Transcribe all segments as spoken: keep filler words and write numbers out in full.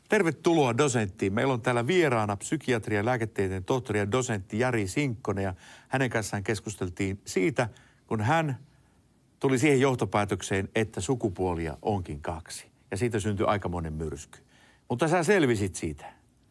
Tervetuloa dosenttiin. Meillä on täällä vieraana psykiatrian lääketieteen tohtori ja dosentti Jari Sinkkonen ja hänen kanssaan keskusteltiin siitä, kun hän tuli siihen johtopäätökseen, että sukupuolia onkin kaksi. Ja siitä syntyi aikamoinen myrsky. Mutta sä selvisit siitä.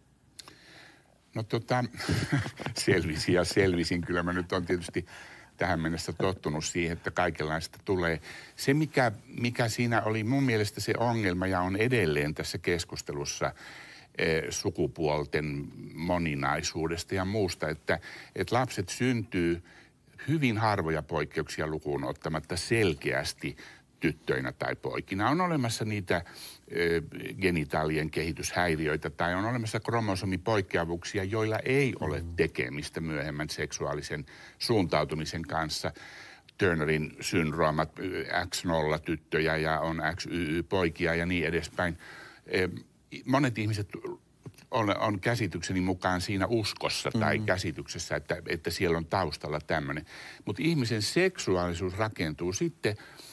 No tota, selvisin ja selvisin. Kyllä mä nyt on tietysti tähän mennessä tottunut siihen, että kaikenlaista tulee. Se, mikä, mikä siinä oli mun mielestä se ongelma ja on edelleen tässä keskustelussa eh, sukupuolten moninaisuudesta ja muusta, että, että lapset syntyy hyvin harvoja poikkeuksia lukuun ottamatta selkeästi tyttöinä tai poikina. On olemassa niitä ö, genitaalien kehityshäiriöitä tai on olemassa kromosomipoikkeavuuksia, joilla ei ole tekemistä myöhemmän seksuaalisen suuntautumisen kanssa. Turnerin syndroomat, X nolla tyttöjä ja on X Y Y poikia ja niin edespäin. E, monet ihmiset on, on käsitykseni mukaan siinä uskossa tai mm-hmm. käsityksessä, että, että siellä on taustalla tämmöinen. Mutta ihmisen seksuaalisuus rakentuu sitten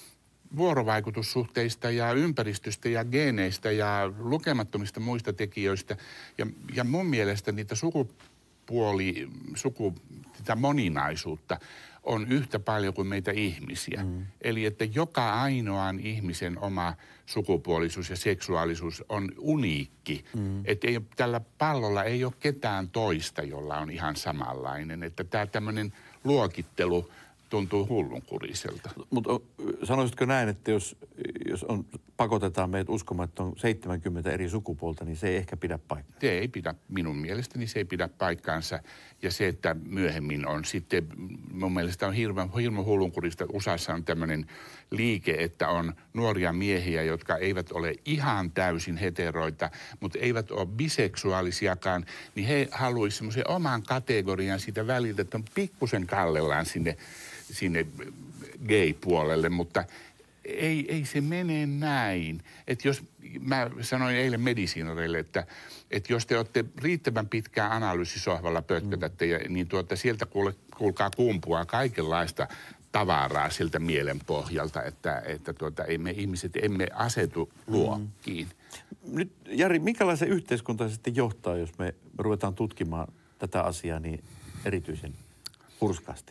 vuorovaikutussuhteista ja ympäristöstä ja geeneistä ja lukemattomista muista tekijöistä. Ja, ja mun mielestä niitä sukupuoli, suku, sitä moninaisuutta on yhtä paljon kuin meitä ihmisiä. Mm. Eli että joka ainoan ihmisen oma sukupuolisuus ja seksuaalisuus on uniikki. Mm. Että ei, tällä pallolla ei ole ketään toista, jolla on ihan samanlainen. Että tämä tämmöinen luokittelu tuntuu hullunkuriselta. Mutta sanoisitko näin, että jos, jos on, pakotetaan meidät uskomaan, että on seitsemänkymmentä eri sukupuolta, niin se ei ehkä pidä paikkaa? Se ei pidä, minun mielestäni se ei pidä paikkaansa. Ja se, että myöhemmin on sitten, mun mielestä on hirveän, hirveän hullunkurista. U S A:ssa on tämmöinen liike, että on nuoria miehiä, jotka eivät ole ihan täysin heteroita, mutta eivät ole biseksuaalisiakaan, niin he haluaisivat semmoisen oman kategorian siitä väliltä, että on pikkusen kallellaan sinne sinne gay-puolelle, mutta ei, ei se mene näin. Että jos, mä sanoin eilen medisiinareille, että, että jos te olette riittävän pitkään analyysisohvalla pötkötätte, mm. niin tuota, sieltä kuule, kuulkaa kumpua kaikenlaista tavaraa siltä mielen pohjalta, että, että tuota, ei me ihmiset emme asetu luokkiin. Mm. Nyt Jari, minkälaisen yhteiskunta sitten johtaa, jos me ruvetaan tutkimaan tätä asiaa niin erityisen hurskaasti?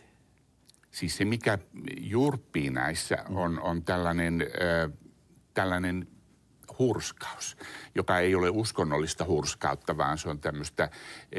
Siis se, mikä jurppii näissä, on, on tällainen, äh, tällainen hurskaus, joka ei ole uskonnollista hurskautta, vaan se on tämmöistä äh,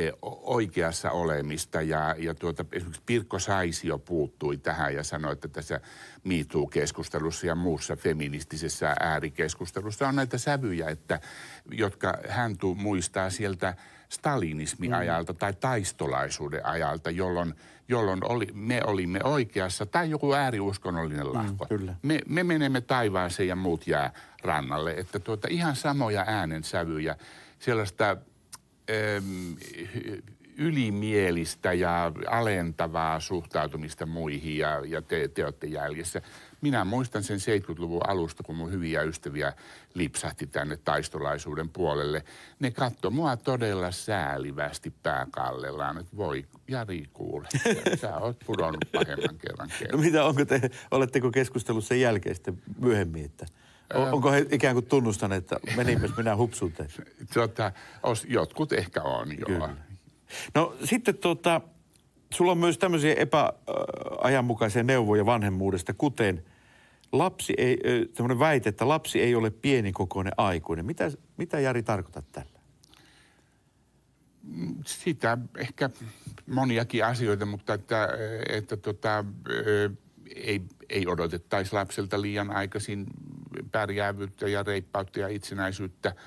oikeassa olemista. Ja, ja tuota, esimerkiksi Pirkko Saisio puuttui tähän ja sanoi, että tässä Me Too-keskustelussa ja muussa feministisessä äärikeskustelussa on näitä sävyjä, että, jotka hän tuu, muistaa sieltä stalinismi-ajalta tai taistolaisuuden ajalta, jolloin, jolloin oli, me olimme oikeassa, tai joku ääriuskonnollinen lahko. Mm, me, me menemme taivaaseen ja muut jää rannalle. Että tuota, ihan samoja äänensävyjä, sellaista äm, ylimielistä ja alentavaa suhtautumista muihin ja, ja te, te olette jäljessä. Minä muistan sen seitsemänkymmentäluvun alusta, kun mun hyviä ystäviä lipsahti tänne taistolaisuuden puolelle. Ne katsoi mua todella säälivästi pääkallellaan, että voi Jari kuule, sä oot pudonnut pahemman kerran kerran. No mitä, onko te, oletteko keskustellut sen jälkeen sitten myöhemmin, että on, onko he ikään kuin tunnustaneet, että menipäs minä hupsuuteen? Tota, os, jotkut ehkä on, joo. Kyllä. No sitten tota, sulla on myös tämmöisiä epäajanmukaisia neuvoja vanhemmuudesta, kuten lapsi ei, tämmöinen väite, että lapsi ei ole pienikokoinen aikuinen. Mitä, mitä Jari tarkoitat tällä? Sitä ehkä moniakin asioita, mutta että, että tota, ei, ei odotettaisi lapselta liian aikaisin pärjäävyyttä ja reippautta ja itsenäisyyttä.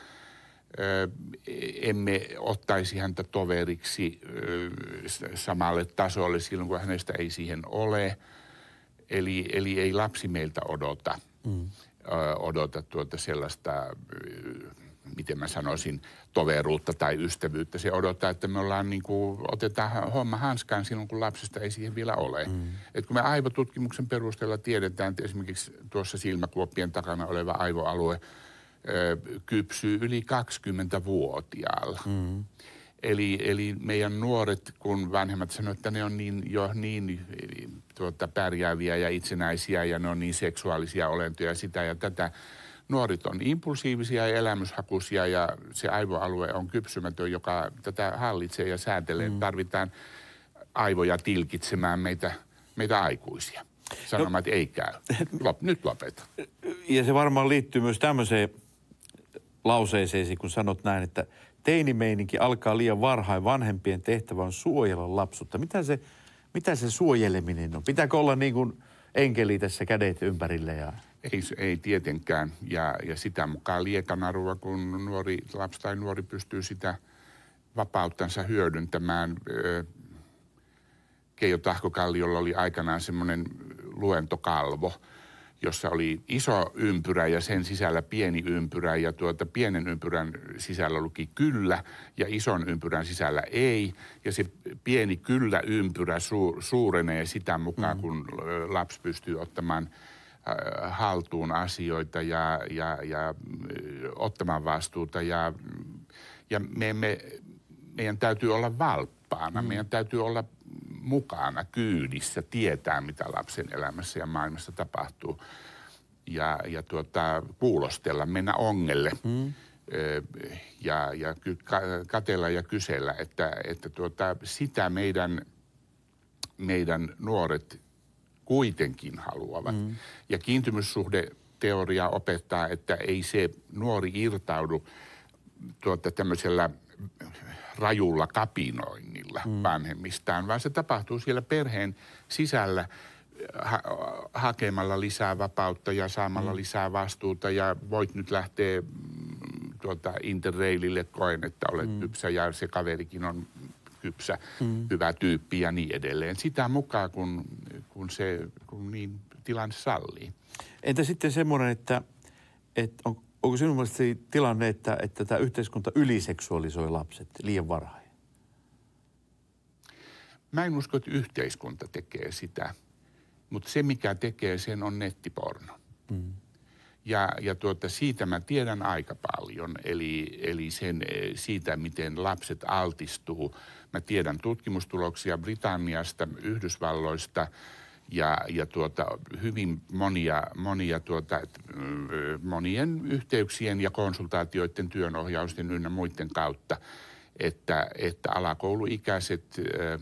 Emme ottaisi häntä toveriksi samalle tasolle silloin, kun hänestä ei siihen ole. Eli, eli ei lapsi meiltä odota, mm. odota tuota sellaista, miten mä sanoisin, toveruutta tai ystävyyttä. Se odottaa, että me ollaan niin kuin, otetaan homma hanskaan silloin, kun lapsesta ei siihen vielä ole. Mm. Et kun me aivotutkimuksen perusteella tiedetään, että esimerkiksi tuossa silmäkuoppien takana oleva aivoalue kypsyy yli kaksikymmentävuotiaalla. Mm. Eli, eli meidän nuoret, kun vanhemmat sanoo, että ne on niin, jo niin tuota, pärjääviä ja itsenäisiä ja ne on niin seksuaalisia olentoja sitä ja tätä, nuoret on impulsiivisia ja elämyshakuisia ja se aivoalue on kypsymätön, joka tätä hallitsee ja säätelee. Mm. Tarvitaan aivoja tilkitsemään meitä, meitä aikuisia. Sanomaan, no, että ei käy. Lop, nyt lopeta. Ja se varmaan liittyy myös tämmöiseen lauseeseesi, kun sanot näin, että teinimeininki alkaa liian varhain. Vanhempien tehtävä on suojella lapsuutta. Mitä se, mitä se suojeleminen on? Pitääkö olla niin kuin enkeli tässä kädet ympärille? Ja... Ei, ei tietenkään. Ja, ja sitä mukaan liekanarua, kun nuori lapsi tai nuori pystyy sitä vapauttansa hyödyntämään. Keijo Tahkokalliolla oli aikanaan semmoinen luentokalvo, jossa oli iso ympyrä ja sen sisällä pieni ympyrä ja tuota pienen ympyrän sisällä luki kyllä ja ison ympyrän sisällä ei. Ja se pieni kyllä ympyrä su- suurenee sitä mukaan, mm. kun lapsi pystyy ottamaan äh, haltuun asioita ja, ja, ja ottamaan vastuuta. Ja, ja me, me, meidän täytyy olla valppaana, mm. meidän täytyy olla mukana kyydissä, tietää mitä lapsen elämässä ja maailmassa tapahtuu ja, ja tuota, kuulostella, mennä ongelle mm. ja, ja katsella ja kysellä, että, että tuota, sitä meidän, meidän nuoret kuitenkin haluavat. Mm. Ja kiintymyssuhdeteoria opettaa, että ei se nuori irtaudu tuota, tämmöisellä rajulla kapinoinnilla mm. vanhemmistaan, vaan se tapahtuu siellä perheen sisällä ha- hakemalla lisää vapautta ja saamalla mm. lisää vastuuta ja voit nyt lähteä mm, tuota, interrailille, koen, että olet mm. kypsä ja se kaverikin on kypsä, mm. hyvä tyyppi ja niin edelleen. Sitä mukaan, kun, kun se kun niin tilanne sallii. Entä sitten semmoinen, että, että on onko sinun mielestä tilanne, että, että tämä yhteiskunta yliseksualisoi lapset liian varhain? Mä en usko, että yhteiskunta tekee sitä, mutta se mikä tekee sen on nettiporno. Mm. Ja, ja tuota, siitä mä tiedän aika paljon, eli, eli sen, siitä miten lapset altistuu. Mä tiedän tutkimustuloksia Britanniasta, Yhdysvalloista, Ja, ja tuota, hyvin monia, monia tuota, monien yhteyksien ja konsultaatioiden, työnohjausten ynnä muiden kautta, että, että alakouluikäiset ä,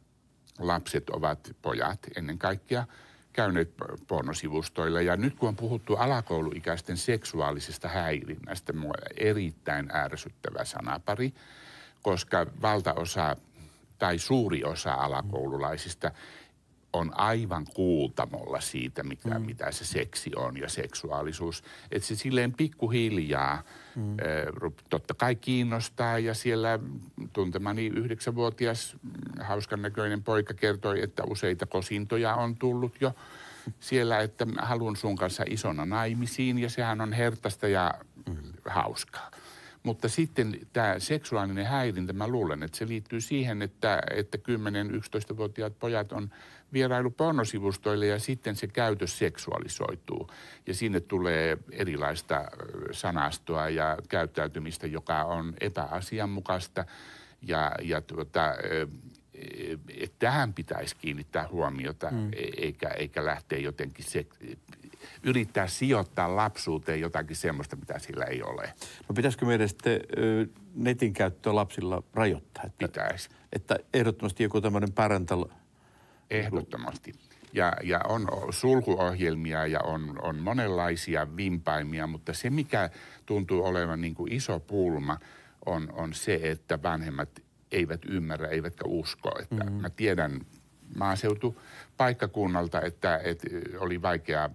lapset ovat pojat ennen kaikkea käyneet pornosivustoilla. Ja nyt kun on puhuttu alakouluikäisten seksuaalisesta häirinnästä, mua erittäin ärsyttävä sanapari, koska valtaosa tai suuri osa alakoululaisista on aivan kuultamolla siitä, mikä, mm. mitä se seksi on ja seksuaalisuus. Että se silleen pikkuhiljaa mm. äh, totta kai kiinnostaa ja siellä tuntemani yhdeksänvuotias hauskan näköinen poika kertoi, että useita kosintoja on tullut jo siellä, että haluan sun kanssa isona naimisiin ja sehän on hertaista ja mm. hauskaa. Mutta sitten tämä seksuaalinen häirintä, mä luulen, että se liittyy siihen, että, että kymmenen-yksitoistavuotiaat pojat on vierailu pornosivustoille ja sitten se käytös seksuaalisoituu. Ja sinne tulee erilaista sanastoa ja käyttäytymistä, joka on epäasianmukaista. Ja, ja tuota, että tähän pitäisi kiinnittää huomiota, mm. eikä, eikä lähteä jotenkin se, yrittää sijoittaa lapsuuteen jotakin semmoista, mitä sillä ei ole. No pitäisikö meidän sitten ö, netin käyttöä lapsilla rajoittaa? Että, pitäisi. Että ehdottomasti joku tämmöinen parental... Ehdottomasti. Ja, ja on sulkuohjelmia ja on, on monenlaisia vimpaimia, mutta se mikä tuntuu olevan niin kuin iso pulma on, on se, että vanhemmat eivät ymmärrä, eivätkä usko. Että mm-hmm. Mä tiedän maaseutupaikkakunnalta, että, että oli vaikea,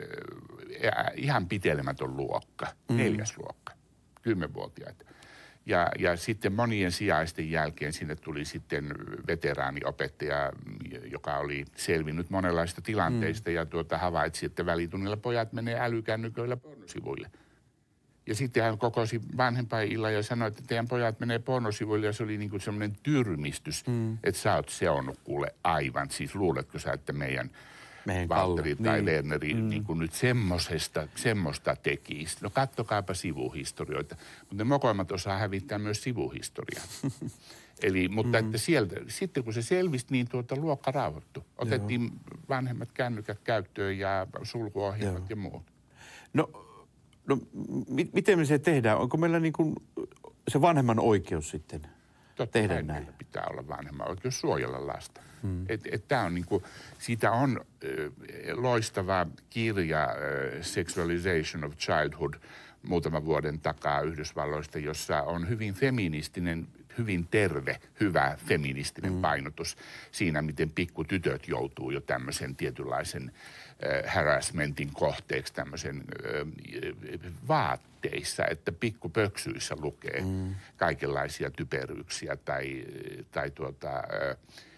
ihan pitelemätön luokka, mm-hmm. neljäs luokka, kymmenvuotiaita. Ja, ja sitten monien sijaisten jälkeen sinne tuli sitten veteraaniopettaja, joka oli selvinnyt monenlaista tilanteista mm. ja tuota havaitsi, että välitunnilla pojat menee älykännyköillä pornosivuille. Ja sitten hän kokosi vanhempainillan ja sanoi, että teidän pojat menee pornosivuille ja se oli niin kuin semmoinen tyrmistys, mm. että sä oot seonnut kuule aivan. Siis luuletko sä, että meidän... Meidän Valtteri tai niin. Werneri mm. niin kuin nyt semmosesta, semmoista tekisi. No kattokaapa sivuhistorioita. Mutta ne mokoimmat osaa hävittää myös sivuhistoriaa. Eli, mutta mm. että sieltä, sitten kun se selvisi, niin tuota luokka rauhoittui. Otettiin Joo. vanhemmat kännykät käyttöön ja sulkuohjelmat Joo. ja muut. No no m- miten me se tehdään? Onko meillä niin kuin se vanhemman oikeus sitten Totta tehdä kai näin? meillä pitää olla vanhemman oikeus suojella lasta. Hmm. Et, et tää on niinku, siitä on ö, loistava kirja ö, Sexualization of Childhood muutaman vuoden takaa Yhdysvalloista, jossa on hyvin feministinen, hyvin terve, hyvä feministinen hmm. painotus siinä, miten pikkutytöt joutuu jo tämmöisen tietynlaisen äh, harassmentin kohteeksi tämmöisen äh, vaatteissa, että pikkupöksyissä lukee hmm. kaikenlaisia typeryyksiä tai, tai tuota, äh,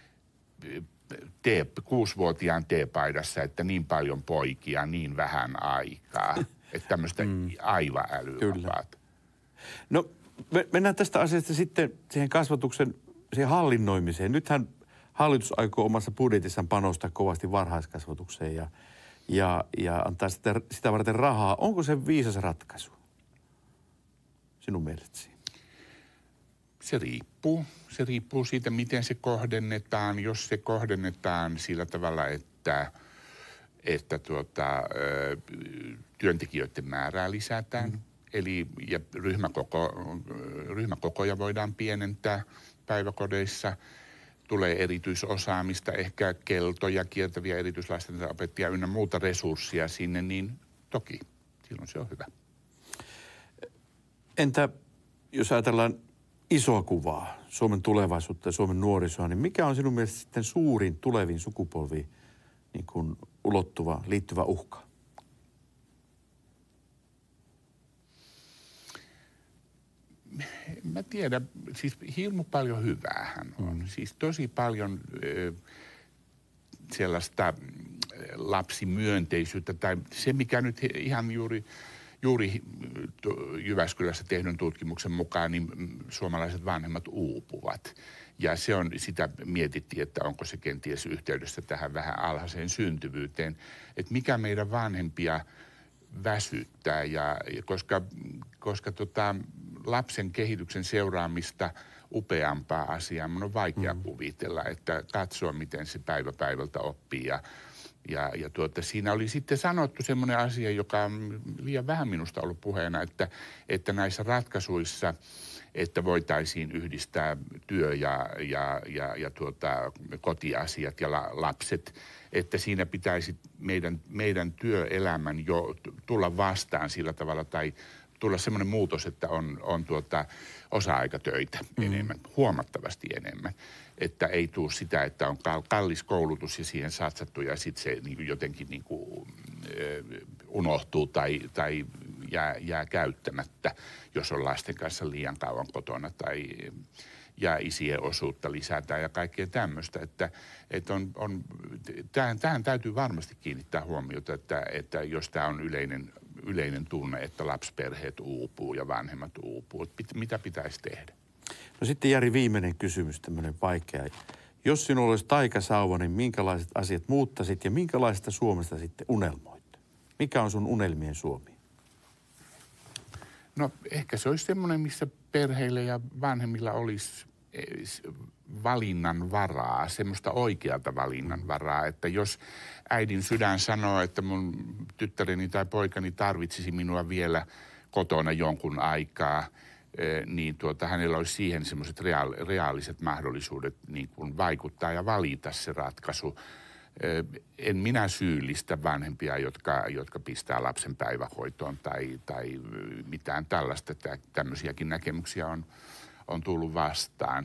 tee, kuusivuotiaan teepaidassa, että niin paljon poikia, niin vähän aikaa. Että tämmöistä mm. aivan älyvapaata. No me, mennään tästä asiasta sitten siihen kasvatuksen, siihen hallinnoimiseen. Nythän hallitus aikoo omassa budjetissaan panostaa kovasti varhaiskasvatukseen ja, ja, ja antaa sitä, sitä varten rahaa. Onko se viisas ratkaisu sinun mielestäsi? Se riippuu. Se riippuu siitä, miten se kohdennetaan. Jos se kohdennetaan sillä tavalla, että, että tuota, työntekijöiden määrää lisätään, mm. eli ja ryhmäkoko, ryhmäkokoja voidaan pienentää päiväkodeissa, tulee erityisosaamista, ehkä keltoja, kiertäviä erityislastenopettajia ynnä muuta resurssia sinne, niin toki silloin se on hyvä. Entä jos ajatellaan isoa kuvaa, Suomen tulevaisuutta ja Suomen nuorisoa, niin mikä on sinun mielestä sitten suurin tuleviin sukupolviin niin kuin ulottuva, liittyvä uhka? Mä tiedän, siis hirmu paljon hyväähän on. Mm. Siis tosi paljon ö, sellaista lapsimyönteisyyttä tai se, mikä nyt ihan juuri, juuri Jyväskylässä tehdyn tutkimuksen mukaan, niin suomalaiset vanhemmat uupuvat. Ja se on, sitä mietittiin, että onko se kenties yhteydessä tähän vähän alhaiseen syntyvyyteen, että mikä meidän vanhempia väsyttää, ja, koska, koska tota, lapsen kehityksen seuraamista upeampaa asiaa mun on vaikea mm. kuvitella, että katsoo, miten se päivä päivältä oppii. Ja, ja, ja tuota, siinä oli sitten sanottu semmoinen asia, joka on liian vähän minusta ollut puheena, että, että näissä ratkaisuissa, että voitaisiin yhdistää työ ja, ja, ja, ja tuota, kotiasiat ja la, lapset, että siinä pitäisi meidän, meidän työelämän jo tulla vastaan sillä tavalla tai tulla semmoinen muutos, että on, on tuota osa-aikatöitä mm. enemmän, huomattavasti enemmän. Että ei tule sitä, että on kallis koulutus ja siihen satsattu ja sitten se niin kuin jotenkin niin kuin, äh, unohtuu tai, tai jää, jää käyttämättä, jos on lasten kanssa liian kauan kotona tai ja isien osuutta lisätään ja kaikkea tämmöistä. Että, että on, on, tähän, tähän täytyy varmasti kiinnittää huomiota, että, että jos tämä on yleinen, yleinen tunne, että lapsiperheet uupuu ja vanhemmat uupuu, että mitä pitäisi tehdä? No sitten Jari, viimeinen kysymys, tämmöinen vaikea. Jos sinulla olisi taikasauva, niin minkälaiset asiat muuttaisit ja minkälaista Suomesta sitten unelmoit? Mikä on sun unelmien Suomi? No ehkä se olisi semmoinen, missä perheillä ja vanhemmilla olisi valinnan varaa, semmoista oikealta valinnan varaa, että jos äidin sydän sanoo, että mun tyttäreni tai poikani tarvitsisi minua vielä kotona jonkun aikaa, niin tuota, hänellä olisi siihen semmoiset reaal, reaaliset mahdollisuudet niin kuin vaikuttaa ja valita se ratkaisu. En minä syyllistä vanhempia, jotka, jotka pistää lapsen päivähoitoon tai, tai mitään tällaista. Tämmöisiäkin näkemyksiä on, on tullut vastaan.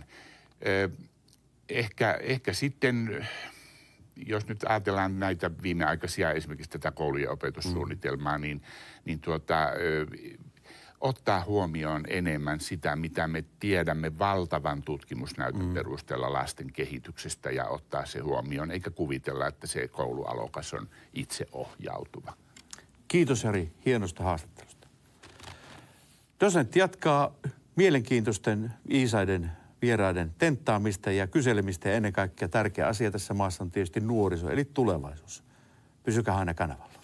Ehkä, ehkä sitten, jos nyt ajatellaan näitä viimeaikaisia, esimerkiksi tätä koulujen opetussuunnitelmaa, mm. niin, niin tuota, ottaa huomioon enemmän sitä, mitä me tiedämme valtavan tutkimusnäytön mm. perusteella lasten kehityksestä ja ottaa se huomioon, eikä kuvitella, että se koulualokas on itse ohjautuva. Kiitos Jari hienosta haastattelusta. Dosentti jatkaa mielenkiintoisten viisaiden vieraiden tenttaamista ja kyselemistä ja ennen kaikkea tärkeä asia tässä maassa on tietysti nuoriso eli tulevaisuus. Pysykää aina kanavalla.